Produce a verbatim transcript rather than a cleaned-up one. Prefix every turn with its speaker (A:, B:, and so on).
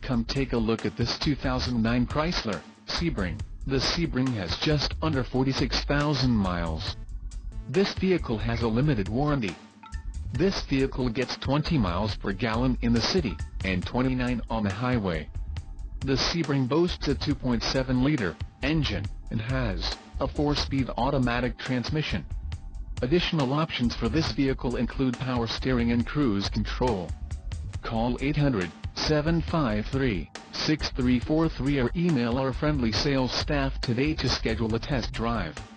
A: Come take a look at this two thousand nine Chrysler Sebring. The Sebring has just under forty-six thousand miles. This vehicle has a limited warranty. This vehicle gets twenty miles per gallon in the city, and twenty-nine on the highway. The Sebring boasts a two point seven liter engine, and has a four-speed automatic transmission. Additional options for this vehicle include power steering and cruise control. Call eight hundred, seven five three, six three four three or email our friendly sales staff today to schedule a test drive.